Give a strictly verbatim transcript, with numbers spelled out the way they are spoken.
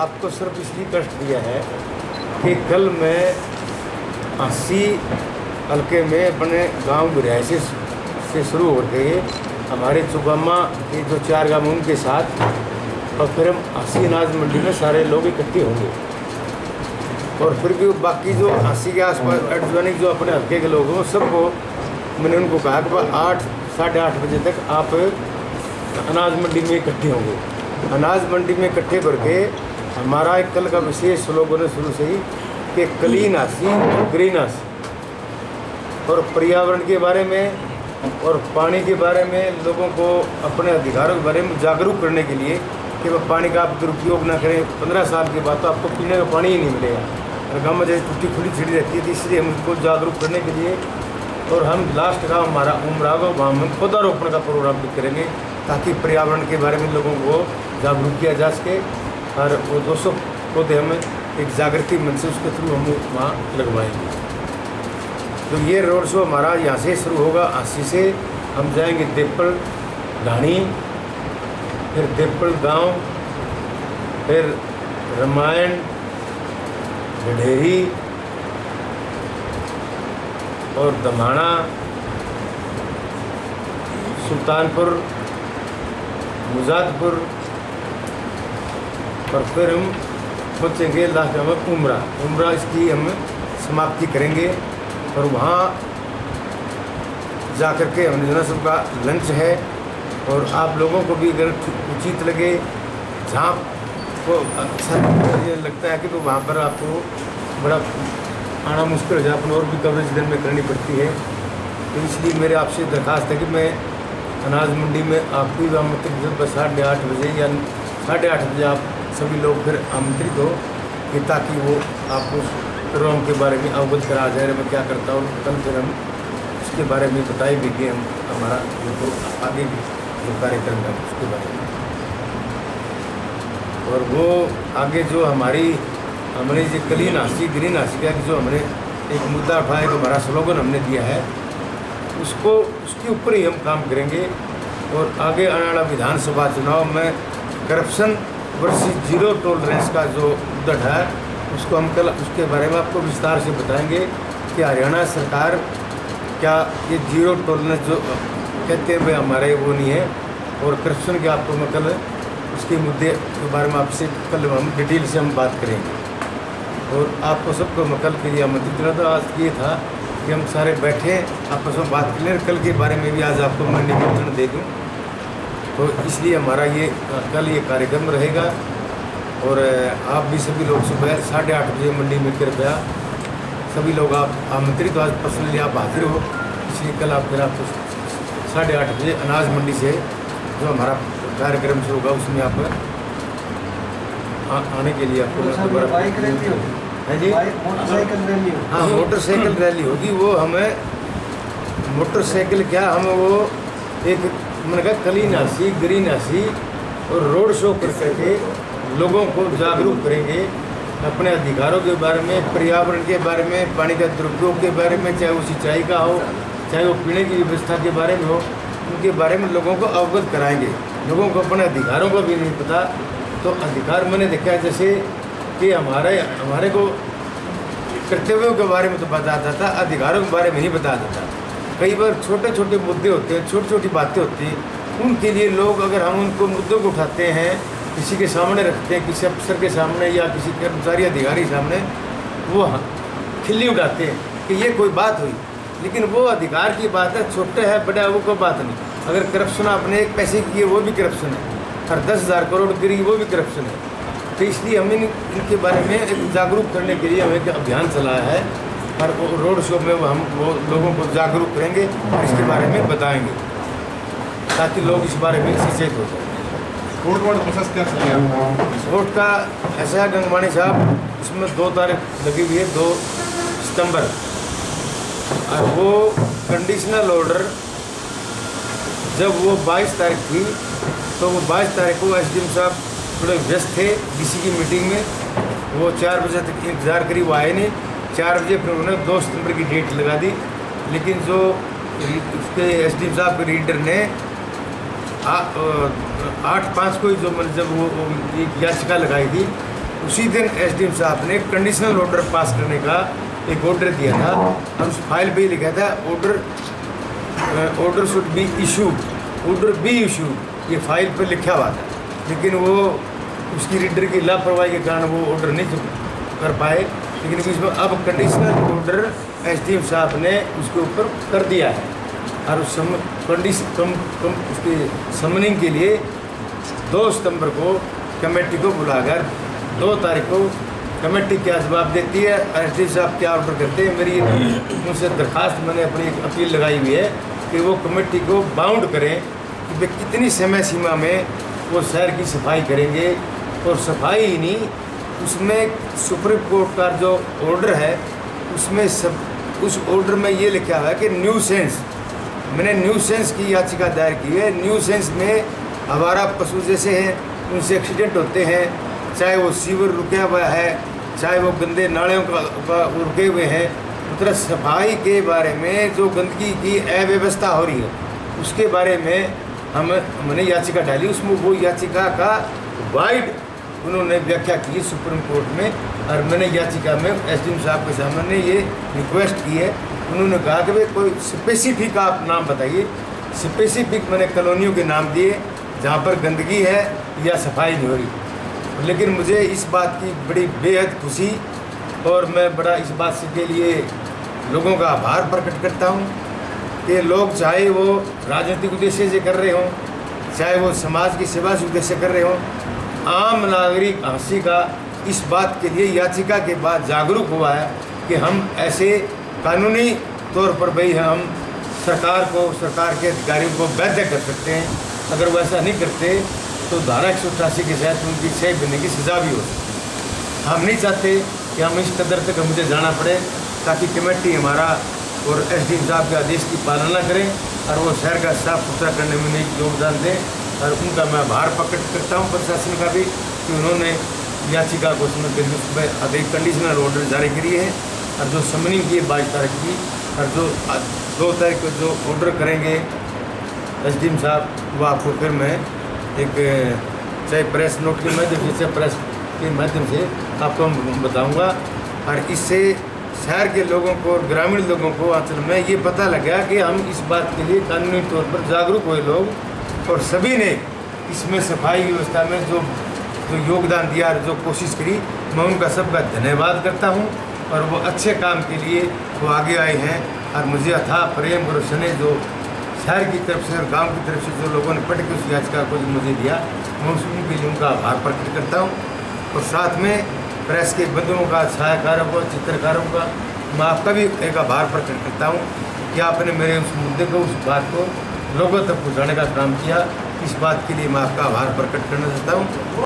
आपको सिर्फ इसलिए कष्ट दिया है कि कल मैं अस्सी हल्के में अपने गांव बिरहाइशी से शुरू हो गए हमारे चुगामा के जो चार गांव उनके साथ, और फिर हम अस्सी अनाज मंडी में सारे लोग इकट्ठे होंगे। और फिर भी बाकी जो अस्सी के आसपास एडजॉइनिंग जो अपने हल्के के लोग हों सबको मैंने उनको कहा कि आठ साढ़े आठ बजे तक आप अनाज मंडी में इकट्ठे होंगे। अनाज मंडी में इकट्ठे करके हमारा एक कल का विशेष स्लोगन है शुरू से ही कि क्लीन अस्सी और ग्रीन अस्सी, और पर्यावरण के बारे में और पानी के बारे में लोगों को अपने अधिकारों के बारे में जागरूक करने के लिए कि वह पानी का आप दुरुपयोग ना करें। पंद्रह साल के बाद तो आपको पीने का पानी ही नहीं मिलेगा, और गाँव में जैसे टूटी खुली छिड़ी रहती है, तो इसलिए हम उसको जागरूक करने के लिए और हम लास्ट गाँव हमारा उमराग वहाँ हम पौधारोपण का प्रोग्राम भी करेंगे ताकि पर्यावरण के बारे में लोगों को जागरूक किया जा सके। और वो दो सौ पौधे हम एक जागृति मंच से उसके थ्रू हम वहाँ लगवाएंगे। तो ये रोड शो हमारा यहाँ से शुरू होगा अस्सी से, हम जाएंगे देपल ढाणी, फिर देपल गांव, फिर रामायण, ढेरी और दमाणा, सुल्तानपुर, मुजादपुर, और फिर हम पहुँचेंगे लास्ट में उमरा। उमरा इसकी हम समाप्ति करेंगे, और वहाँ जा कर के हमने जना सबका लंच है। और आप लोगों को भी अगर उचित लगे, जहाँ को अच्छा लगता है कि तो वहाँ पर आपको बड़ा आना मुश्किल हो जाए, अपन और भी कवरेज दिन में करनी पड़ती है। तो इसलिए मेरे आपसे दरख्वास्त है कि मैं अनाज मंडी में आपको भी आमंत्रित जब साढ़े आठ बजे या साढ़े आठ बजे आप सभी लोग फिर आमंत्रित हो कि ताकि वो आपको प्रोग्राम के बारे में अवगत करा जाए, मैं क्या करता हूँ। कल फिर हम उसके बारे में बताए भी कि हम हमारा जो आगे भी जो कार्यक्रम है उसके बारे में, और वो आगे जो हमारी हमने जो क्लीन अस्सी ग्रीन अस्सी का जो हमने एक मुद्दा उठाया, जो हमारा स्लोगन हमने दिया है, उसको उसके ऊपर ही हम काम करेंगे। और आगे आने वाला विधानसभा चुनाव में करप्शन वर्सेस जीरो टॉलरेंस का जो मुद्दा है उसको हम कल उसके बारे में आपको विस्तार से बताएंगे कि हरियाणा सरकार क्या ये जीरो टॉलरेंस जो कहते हैं भाई हमारे वो नहीं है, और करप्शन के आपको मैं कल उसके मुद्दे के बारे में आपसे कल हम डिटेल से हम बात करेंगे। और आपको सबको मैं कल के लिए आमंत्रित करना था। आज ये था कि हम सारे बैठे आपस में बात कर लें, कल के बारे में भी आज आपको मैं निमंत्रण दे दूँ। तो इसलिए हमारा ये कल ये कार्यक्रम रहेगा, और आप भी सभी लोग सुबह साढ़े आठ बजे मंडी में कृपया सभी लोग आप आमंत्रित, आज पर्सनली आप हाजिर हो, इसलिए कल आप फिर आपको साढ़े आठ बजे अनाज मंडी से जो हमारा कार्यक्रम शुरू होगा उसमें आप आ, आने के लिए आपको है जी। हाँ, मोटरसाइकिल रैली होगी। वो हमें मोटरसाइकिल क्या हम वो एक मैंने कहा क्लीन अस्सी ग्रीन अस्सी और रोड शो कर करके लोगों को जागरूक करेंगे अपने अधिकारों के बारे में, पर्यावरण के बारे में, पानी का दुरुपयोग के बारे में, चाहे वो सिंचाई का हो, चाहे वो पीने की व्यवस्था के बारे में हो, उनके बारे में लोगों को अवगत कराएंगे। लोगों को अपने अधिकारों का भी नहीं पता, तो अधिकार मैंने देखा है जैसे कि हमारे हमारे को कर्तव्यों के बारे में तो बताता था, अधिकारों के बारे में नहीं बताता था। कई बार छोटे छोटे मुद्दे होते हैं, छोटी छोटी बातें होती हैं, उनके लिए लोग अगर हम उनको मुद्दों को उठाते हैं, किसी के सामने रखते हैं, किसी अफसर के सामने या किसी कर्मचारी अधिकारी सामने, वो खिल्ली उठाते हैं कि ये कोई बात हुई, लेकिन वो अधिकार की बात है, छोटे है बड़ा वो कोई बात नहीं। अगर करप्शन आपने एक पैसे की है वो भी करप्शन है, और दस हज़ार करोड़ गिरी वो भी करप्शन है। तो इसलिए हमें इनके बारे में एक जागरूक करने के लिए हमें एक अभियान चलाया है, और वो रोड शो में हम वो लोगों को जागरूक करेंगे और इसके बारे में बताएंगे ताकि लोग इस बारे में सचेत हो जाए। वोट वाला प्रोसेस क्या चल रहा है? वोट का ऐसा है गंगवाणी साहब, इसमें दो तारीख लगी हुई है, दो सितंबर, और वो कंडीशनल ऑर्डर जब वो बाईस तारीख थी तो वो बाईस तारीख को एस डी एम साहब थोड़े व्यस्त थे डीसी की मीटिंग में, वो चार बजे तक इंतज़ार करी, वो आए नहीं। चार बजे फिर उन्होंने दो सितंबर की डेट लगा दी, लेकिन जो उसके एस डी एम साहब के रीडर ने आ, आठ पाँच को ही जो मतलब जब वो याचिका लगाई थी उसी दिन एसडीएम साहब ने कंडीशनल ऑर्डर पास करने का एक ऑर्डर दिया था और उस फाइल पे लिखा था order order should be issued, order be issued, ये फाइल पर लिखा हुआ था। लेकिन वो उसकी रीडर की लापरवाही के कारण वो ऑर्डर नहीं कर पाए। लेकिन इसमें अब कंडीशनल ऑर्डर एसडीएम साहब ने उसके ऊपर कर दिया है और उस सम कंडीशन कम कम उसके समनिंग के लिए दो सितंबर को कमेटी को बुलाकर दो तारीख को कमेटी क्या जवाब देती है, एसडीएम साहब क्या ऑर्डर करते हैं। मेरी उनसे दरखास्त मैंने अपनी एक अपील लगाई हुई है कि वो कमेटी को बाउंड करें कि वे कितनी समय सीमा में वो शहर की सफाई करेंगे। और सफाई ही नहीं, उसमें सुप्रीम कोर्ट का जो ऑर्डर है उसमें सब उस ऑर्डर में ये लिखा हुआ है कि न्यू सेंस, मैंने न्यू सेंस की याचिका दायर की है। न्यू सेंस में आवारा पशु जैसे हैं उनसे एक्सीडेंट होते हैं, चाहे वो सीवर रुका हुआ है, चाहे वो गंदे नालियों का, का रुके हुए हैं। मतलब सफाई के बारे में जो गंदगी की अव्यवस्था हो रही है उसके बारे में हम हमने याचिका डाली। उसमें वो याचिका का वाइड उन्होंने व्याख्या की सुप्रीम कोर्ट में और मैंने याचिका में एसडीएम साहब के सामने ये रिक्वेस्ट की है। उन्होंने कहा कि भाई कोई स्पेसिफिक आप नाम बताइए। स्पेसिफिक मैंने कॉलोनियों के नाम दिए जहाँ पर गंदगी है या सफाई नहीं हो रही। लेकिन मुझे इस बात की बड़ी बेहद खुशी और मैं बड़ा इस बात से के लिए लोगों का आभार प्रकट करता हूँ कि लोग चाहे वो राजनीतिक उद्देश्य से कर रहे हों, चाहे वो समाज की सेवा से उद्देश्य कर रहे हों, आम नागरिक हंसी का इस बात के लिए याचिका के बाद जागरूक हुआ है कि हम ऐसे कानूनी तौर पर भाई हम सरकार को सरकार के अधिकारियों को बाध्य कर सकते हैं। अगर वो ऐसा नहीं करते तो धारा एक सौ अट्ठासी के तहत उनकी छः महीने की सज़ा भी हो सकती है। हम नहीं चाहते कि हम इस कदर तक मुझे जाना पड़े ताकि कमेटी हमारा और एसडीएम साहब के आदेश की पालना करें और वो शहर का साफ सुथरा करने में नहीं योगदान दें। और उनका मैं आभार प्रकट करता हूँ प्रशासन का भी कि उन्होंने याचिका को सुनने के लिए अधिक कंडीशनल ऑर्डर जारी करी है और जो समनिंग की है बाईस तारीख की और जो दो तारीख को जो ऑर्डर करेंगे एसडीएम साहब वो आपको फिर मैं एक चाहे प्रेस नोट के माध्यम से चाहे प्रेस के माध्यम से आपको बताऊँगा। और इससे शहर के लोगों को और ग्रामीण लोगों को असल में ये पता लगा कि हम इस बात के लिए कानूनी तौर पर जागरूक हुए लोग और सभी ने इसमें सफाई व्यवस्था में जो जो योगदान दिया और जो कोशिश करी, मैं उनका सबका धन्यवाद करता हूं। और वो अच्छे काम के लिए वो आगे आए हैं और मुझे अथाह प्रेम और स्नेह जो शहर की तरफ से और गांव की तरफ से जो लोगों ने पढ़ के उस याचिका को मुझे दिया, मैं उनके लिए उनका आभार प्रकट करता हूँ। और साथ में प्रेस के बंधुओं का, छायाकारों का, चित्रकारों का मैं आपका भी एक आभार प्रकट करता हूँ कि आपने मेरे उस मुद्दे को, उस बात को लोगों तक पहुँचाने का काम किया। इस बात के लिए मैं आपका आभार प्रकट करना चाहता हूँ।